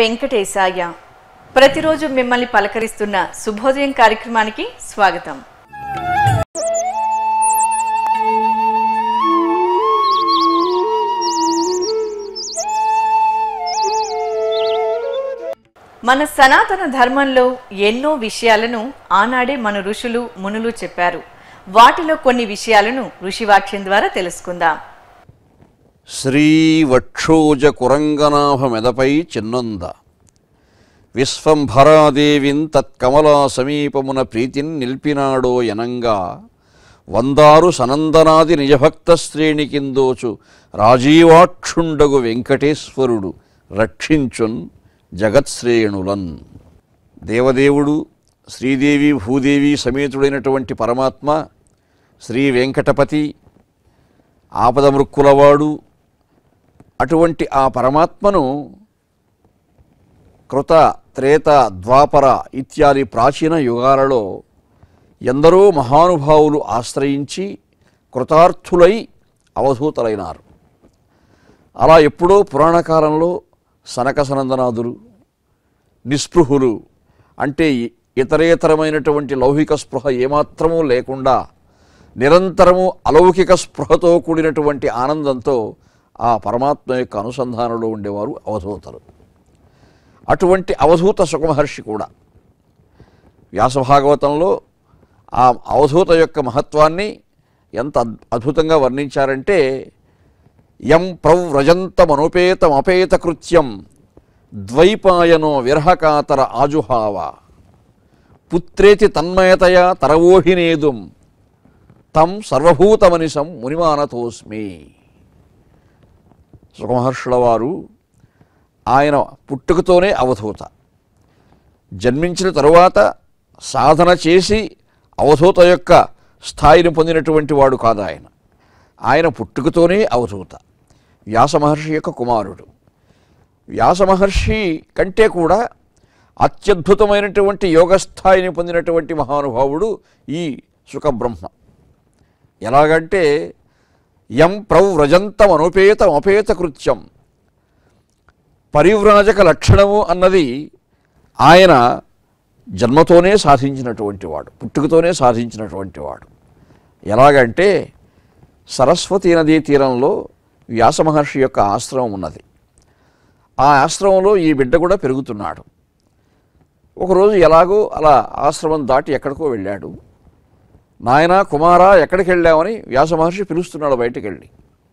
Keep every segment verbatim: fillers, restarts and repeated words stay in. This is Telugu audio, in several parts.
వెంకటేశాయ. ప్రతిరోజు మిమ్మల్ని పలకరిస్తున్న శుభోదయం కార్యక్రమానికి స్వాగతం. మన సనాతన ధర్మంలో ఎన్నో విషయాలను ఆనాడే మన ఋషులు మునులు చెప్పారు. వాటిలో కొన్ని విషయాలను ఋషివాక్యం ద్వారా తెలుసుకుందాం. శ్రీ వక్షోజ కురంగనాభ మెదపై చిన్నొంద విశ్వంభరాదేవిన్ తత్కమలా సమీపమున ప్రీతిన్ నిల్పినాడో యనంగా వందారు సనందనాది నిజభక్త శ్రేణికిందోచు రాజీవాక్షుండగు వెంకటేశ్వరుడు రక్షించున్ జగత్శ్రేణులన్. దేవదేవుడు శ్రీదేవి భూదేవి సమేతుడైనటువంటి పరమాత్మ శ్రీ వెంకటపతి ఆపదమృక్కులవాడు. అటువంటి ఆ పరమాత్మను కృత త్రేత ద్వాపర ఇత్యాది ప్రాచీన యుగాలలో ఎందరో మహానుభావులు ఆశ్రయించి కృతార్థులై అవధూతలైనారు. అలా ఎప్పుడో పురాణకాలంలో సనక సనందనాదులు నిస్పృహులు, అంటే ఇతరేతరమైనటువంటి లౌకిక స్పృహ ఏమాత్రమూ లేకుండా నిరంతరము అలౌకిక స్పృహతో కూడినటువంటి ఆనందంతో ఆ పరమాత్మ యొక్క అనుసంధానంలో ఉండేవారు అవధూతలు. అటువంటి అవధూత సుఖమహర్షి కూడా వ్యాసభాగవతంలో ఆ అవధూత యొక్క మహత్వాన్ని ఎంత అద్భుతంగా వర్ణించారంటే, యం ప్రవ్రజంతమనుపేతమపేత కృత్యం ద్వైపాయనో విరహకాతర ఆజుహావ పుత్రేతి తన్మయతయా తరవోహినేదుం తం సర్వభూతమనిసం మునిమానతోస్మి. సుఖమహర్షుల వారు ఆయన పుట్టుకతోనే అవధూత, జన్మించిన తరువాత సాధన చేసి అవధూత యొక్క స్థాయిని పొందినటువంటి వాడు కాదు ఆయన. ఆయన పుట్టుకతోనే అవధూత, వ్యాసమహర్షి యొక్క కుమారుడు. వ్యాసమహర్షి కంటే కూడా అత్యద్భుతమైనటువంటి యోగస్థాయిని పొందినటువంటి మహానుభావుడు ఈ సుఖబ్రహ్మ. ఎలాగంటే యం ప్రవ్రజంతం అనుపేతం అపేత కృత్యం, పరివ్రాజక లక్షణము అన్నది ఆయన జన్మతోనే సాధించినటువంటి వాడు, పుట్టుకతోనే సాధించినటువంటి వాడు. ఎలాగంటే సరస్వతీ నదీ తీరంలో వ్యాసమహర్షి యొక్క ఆశ్రమం ఉన్నది. ఆ ఆశ్రమంలో ఈ బిడ్డ కూడా పెరుగుతున్నాడు. ఒకరోజు ఎలాగో అలా ఆశ్రమం దాటి ఎక్కడికో వెళ్ళాడు. నాయనా కుమారా ఎక్కడికి వెళ్ళామని వ్యాసమహర్షి పిలుస్తున్నాడు బయటికి వెళ్ళి.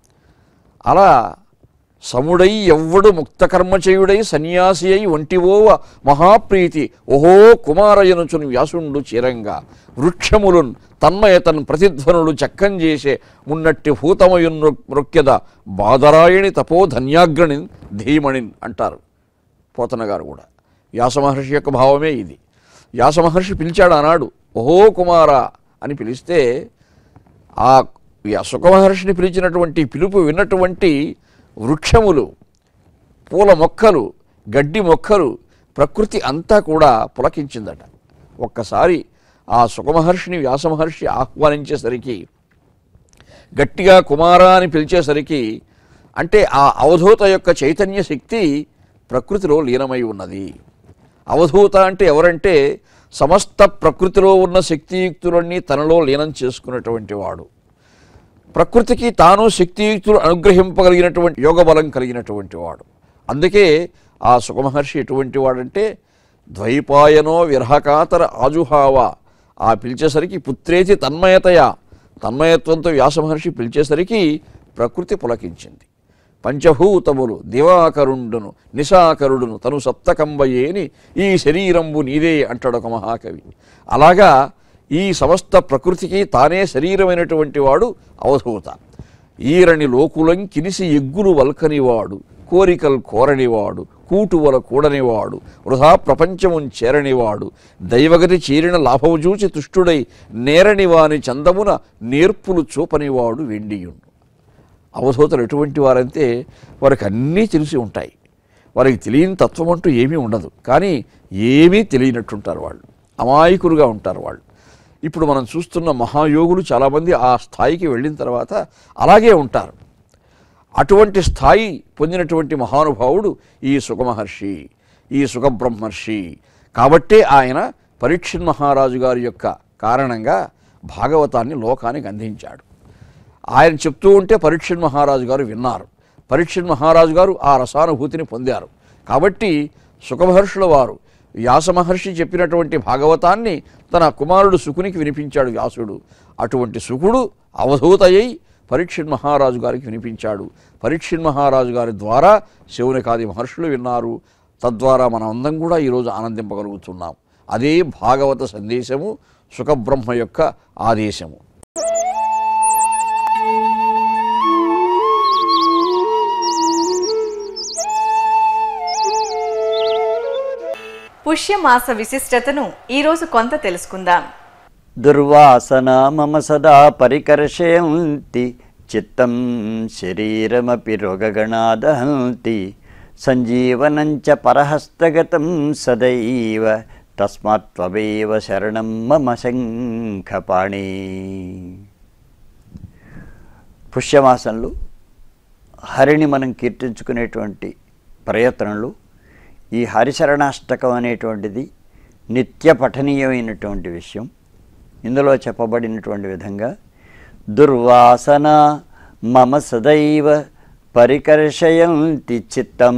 అలా సముడై ఎవ్వడు ముక్తకర్మచేయుడై సన్యాసి అయి ఒంటివోవ మహాప్రీతి ఓహో కుమారయనుచును వ్యాసుండు చీరంగా వృక్షములున్ తన్మయతన్ ప్రతిధ్వనులు చక్కం చేసే మున్నట్టి భూతమయున్ మృక్యద బాదరాయణి తపో ధన్యాగ్రణిన్ ధీమణిన్ అంటారు పోతన గారు కూడా. వ్యాసమహర్షి యొక్క భావమే ఇది. వ్యాసమహర్షి పిలిచాడు ఆనాడు ఓహో కుమారా అని పిలిస్తే, ఆ సుఖమహర్షిని పిలిచినటువంటి పిలుపు విన్నటువంటి వృక్షములు, పూల మొక్కలు, గడ్డి మొక్కలు, ప్రకృతి అంతా కూడా పులకించిందట. ఒక్కసారి ఆ సుఖమహర్షిని వ్యాసమహర్షి ఆహ్వానించేసరికి, గట్టిగా కుమారా అని పిలిచేసరికి, అంటే ఆ అవధూత యొక్క చైతన్య శక్తి ప్రకృతిలో లీనమై ఉన్నది. అవధూత అంటే ఎవరంటే సమస్త ప్రకృతిలో ఉన్న శక్తియుక్తులన్నీ తనలో లీనం చేసుకున్నటువంటి వాడు, ప్రకృతికి తాను శక్తియుక్తులు అనుగ్రహింపగలిగినటువంటి యోగబలం కలిగినటువంటి వాడు. అందుకే ఆ సుఖమహర్షి ఎటువంటి వాడంటే ద్వైపాయనో విరహకాతర ఆజుహావ, ఆ పిలిచేసరికి పుత్రేతి తన్మయతయ, తన్మయత్వంతో వ్యాసమహర్షి పిలిచేసరికి ప్రకృతి పులకించింది. పంచభూతములు దివాకరుండును నిశాకరుడును తను సప్తకంబయేని ఈ శరీరంబు నీదే అంటాడు ఒక మహాకవి. అలాగా ఈ సమస్త ప్రకృతికి తానే శరీరమైనటువంటి వాడు అవధూత. ఈరని లోకులం కినిసి ఎగ్గులు వల్కనివాడు కోరికలు కోరనివాడు కూటువల కూడనివాడు వృధా ప్రపంచమున్ చేరనివాడు దైవగతి చేరిన లాభము చూచి తుష్టుడై నేరని వాని చందమున నేర్పులు చూపనివాడు వెండియుండు. అవధూతలు ఎటువంటి వారంటే వారికి అన్నీ తెలిసి ఉంటాయి, వారికి తెలియని తత్వం అంటూ ఏమీ ఉండదు, కానీ ఏమీ తెలియనట్టుంటారు వాళ్ళు, అమాయకులుగా ఉంటారు వాళ్ళు. ఇప్పుడు మనం చూస్తున్న మహాయోగులు చాలామంది ఆ స్థాయికి వెళ్ళిన తర్వాత అలాగే ఉంటారు. అటువంటి స్థాయి పొందినటువంటి మహానుభావుడు ఈ సుఖమహర్షి. ఈ సుఖబ్రహ్మర్షి. కాబట్టే ఆయన పరీక్షిత్ మహారాజు గారి యొక్క కారణంగా భాగవతాన్ని లోకానికి అందించాడు. ఆయన చెప్తూ ఉంటే పరీక్షిత్ మహారాజు గారు విన్నారు. పరీక్షిత్ మహారాజు గారు ఆ రసానుభూతిని పొందారు. కాబట్టి సుఖమహర్షుల వారు వ్యాస మహర్షి చెప్పినటువంటి భాగవతాన్ని తన కుమారుడు శుకునికి వినిపించాడు వ్యాసుడు. అటువంటి శుకుడు అవధూతయ్యి పరీక్షిత్ మహారాజు గారికి వినిపించాడు. పరీక్షిత్ మహారాజు గారి ద్వారా శౌనకాది మహర్షులు విన్నారు. తద్వారా మనం అందరం కూడా ఈరోజు ఆనందింపగలుగుతున్నాం. అదే భాగవత సందేశము, సుఖబ్రహ్మ యొక్క ఆదేశము. పుష్యమాస విశిష్టతను ఈరోజు కొంత తెలుసుకుందాం. దుర్వాసన మమ సదా పరికర్షయంతి చిత్తం శరీరమపి రోగగణాదహంతి సంజీవనంచ పరహస్తగతం సదైవ తస్మాత్త్వమేవ శరణం మమ శంఖపాణి. పుష్యమాసంలో హరిని మనం కీర్తించుకునేటువంటి ప్రయత్నంలో ఈ హరిశరణాష్టకం అనేటువంటిది నిత్య పఠనీయమైనటువంటి విషయం. ఇందులో చెప్పబడినటువంటి విధంగా దుర్వాసన మమ సదైవ పరికర్షయంతి చిత్తం.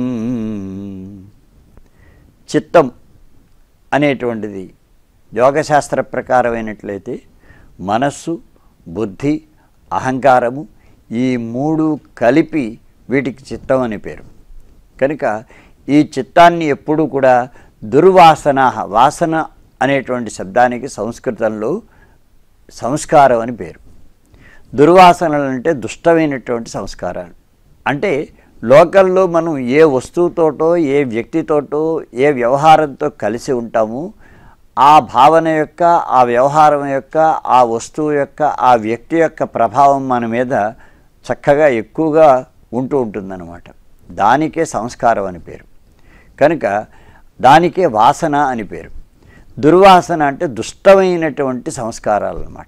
చిత్తం అనేటువంటిది యోగశాస్త్ర ప్రకారమైనట్లయితే మనస్సు, బుద్ధి, అహంకారము ఈ మూడు కలిపి వీటికి చిత్తం అని పేరు. కనుక ఈ చిత్తాన్ని ఎప్పుడూ కూడా దుర్వాసన, వాసన అనేటువంటి శబ్దానికి సంస్కృతంలో సంస్కారం అని పేరు. దుర్వాసనలు అంటే దుష్టమైనటువంటి సంస్కారాలు. అంటే లోకల్లో మనం ఏ వస్తువుతోటో, ఏ వ్యక్తితోటో, ఏ వ్యవహారంతో కలిసి ఉంటామో ఆ భావన యొక్క, ఆ వ్యవహారం యొక్క, ఆ వస్తువు యొక్క, ఆ వ్యక్తి యొక్క ప్రభావం మన మీద చక్కగా ఎక్కువగా ఉంటూ ఉంటుందన్నమాట. దానికే సంస్కారం అని పేరు. కనుక దానికే వాసన అని పేరు. దుర్వాసన అంటే దుష్టమైనటువంటి సంస్కారాలు అన్నమాట.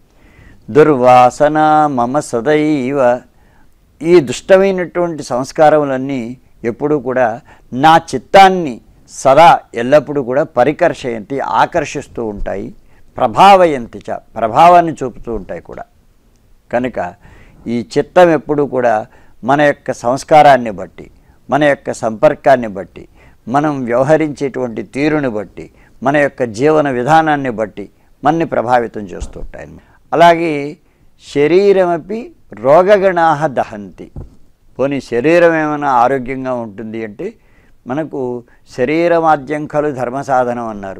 దుర్వాసన మమ సదైవ. ఈ దుష్టమైనటువంటి సంస్కారములన్నీ ఎప్పుడూ కూడా నా చిత్తాన్ని సదా ఎల్లప్పుడూ కూడా పరికర్షయంతి, ఆకర్షిస్తూ ఉంటాయి. ప్రభావయంతి చ, ప్రభావాన్ని చూపుతూ ఉంటాయి కూడా. కనుక ఈ చిత్తం ఎప్పుడూ కూడా మన యొక్క సంస్కారాన్ని బట్టి, మన యొక్క సంపర్కాన్ని బట్టి, మనం వ్యవహరించేటువంటి తీరుని బట్టి, మన యొక్క జీవన విధానాన్ని బట్టి మనని ప్రభావితం చేస్తూ ఉంటాయి. అలాగే శరీరమపి రోగగణాహ దహంతి. పోనీ శరీరం ఏమైనా ఆరోగ్యంగా ఉంటుంది అంటే మనకు శరీరమాద్యం ఖలు ధర్మ సాధనం అన్నారు.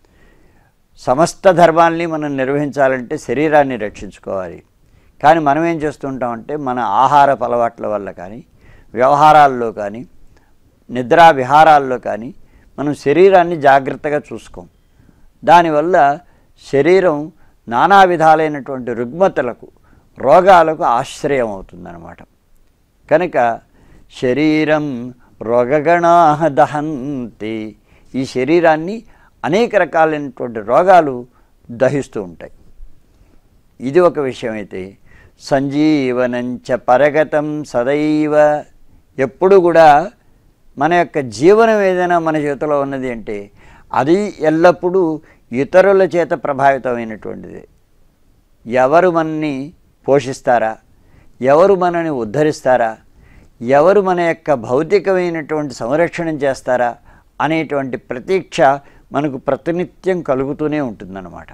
సమస్త ధర్మాల్ని మనం నిర్వహించాలంటే శరీరాన్ని రక్షించుకోవాలి. కానీ మనం ఏం చేస్తుంటామంటే మన ఆహార అలవాట్ల వల్ల కానీ, వ్యవహారాల్లో కానీ, నిద్రా విహారాల్లో కానీ మనం శరీరాన్ని జాగ్రత్తగా చూసుకోం. దానివల్ల శరీరం నానా విధాలైనటువంటి రుగ్మతలకు, రోగాలకు ఆశ్రయం అవుతుందన్నమాట. కనుక శరీరం రోగగణాః దహంతి. ఈ శరీరాన్ని అనేక రకాలైనటువంటి రోగాలు దహిస్తూ ఉంటాయి. ఇది ఒక విషయం అయితే, సంజీవనంచ పరగతం సదైవ. ఎప్పుడు కూడా మన యొక్క జీవనం ఏదైనా మన చేతిలో ఉన్నది అంటే అది ఎల్లప్పుడూ ఇతరుల చేత ప్రభావితమైనటువంటిది. ఎవరు మనని పోషిస్తారా, ఎవరు మనని ఉద్ధరిస్తారా, ఎవరు మన యొక్క భౌతికమైనటువంటి సంరక్షణ చేస్తారా అనేటువంటి ప్రతీక్ష మనకు ప్రతినిత్యం కలుగుతూనే ఉంటుందన్నమాట.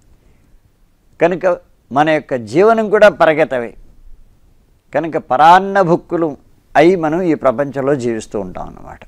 కనుక మన యొక్క జీవనం కూడా పరగతమే. కనుక పరాన్నభుక్కులు అయి మనం ఈ ప్రపంచంలో జీవిస్తూ ఉంటాం అన్నమాట.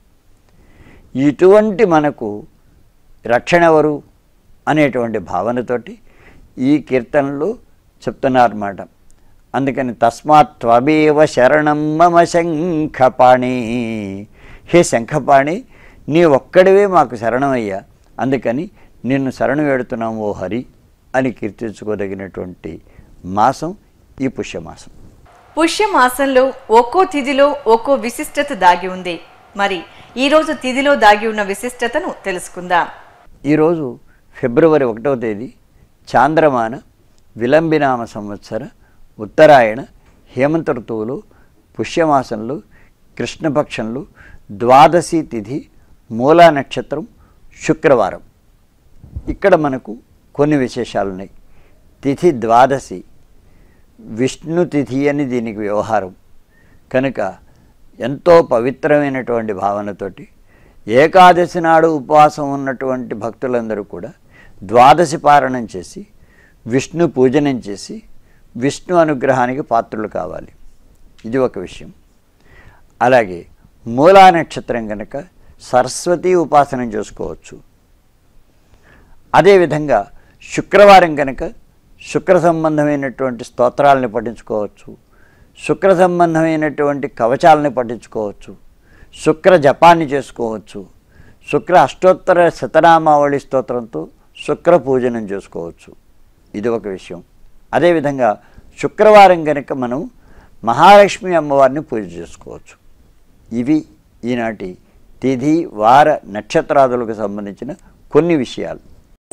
ఇటువంటి మనకు రక్షణ ఎవరు అనేటువంటి భావనతోటి ఈ కీర్తనలు చెప్తున్నారన్నమాట. అందుకని తస్మాత్ త్వమేవ శరణం మమ శంఖపాణి. హే శంఖపాణి, నీ ఒక్కడివే మాకు శరణమయ్యా, అందుకని నిన్ను శరణు వేడుతున్నాం ఓ హరి అని కీర్తించుకోదగినటువంటి మాసం ఈ పుష్యమాసం. పుష్యమాసంలో ఒక్కో తిథిలో ఒక్కో విశిష్టత దాగి ఉంది. మరి ఈరోజు తిథిలో దాగి ఉన్న విశిష్టతను తెలుసుకుందాం. ఈరోజు ఫిబ్రవరి ఒకటవ తేదీ చాంద్రమాన విలంబినామ సంవత్సర ఉత్తరాయణ హేమంత ఋతువులో పుష్యమాసంలో కృష్ణపక్షంలో ద్వాదశి తిథి మూలా నక్షత్రం శుక్రవారం. ఇక్కడ మనకు కొన్ని విశేషాలు ఉన్నాయి. తిథి ద్వాదశి, విష్ణు తిథి అని దీనికి వ్యవహారం కనుక ఎంతో పవిత్రమైనటువంటి భావనతోటి ఏకాదశి నాడు ఉపవాసం ఉన్నటువంటి భక్తులందరూ కూడా ద్వాదశి పారణం చేసి విష్ణు పూజనం చేసి విష్ణు అనుగ్రహానికి పాత్రులు కావాలి. ఇది ఒక విషయం. అలాగే మూలా నక్షత్రం కనుక సరస్వతి ఉపాసనం చేసుకోవచ్చు. అదేవిధంగా శుక్రవారం కనుక శుక్ర సంబంధమైనటువంటి స్తోత్రాలని పఠించుకోవచ్చు, శుక్ర సంబంధమైనటువంటి కవచాలని పఠించుకోవచ్చు, శుక్ర జపాన్ని చేసుకోవచ్చు, శుక్ర అష్టోత్తర శతనామావళి స్తోత్రంతో శుక్ర పూజనం చేసుకోవచ్చు. ఇది ఒక విషయం. అదేవిధంగా శుక్రవారం కనుక మనం మహాలక్ష్మి అమ్మవారిని పూజ చేసుకోవచ్చు. ఇవి ఈనాటి తిథి వార నక్షత్రాదులకు సంబంధించిన కొన్ని విషయాలు.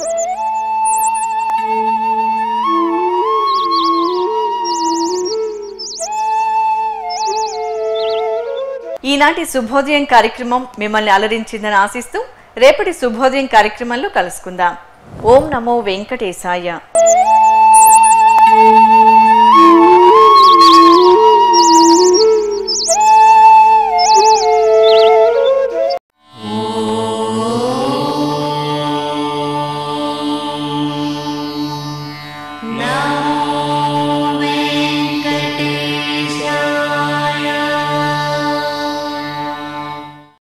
ఈనాటి శుభోదయం కార్యక్రమం మిమ్మల్ని అలరించిందని ఆశిస్తూ రేపటి శుభోదయం కార్యక్రమంలో కలుసుకుందాం. ఓం నమో వెంకటేశాయ.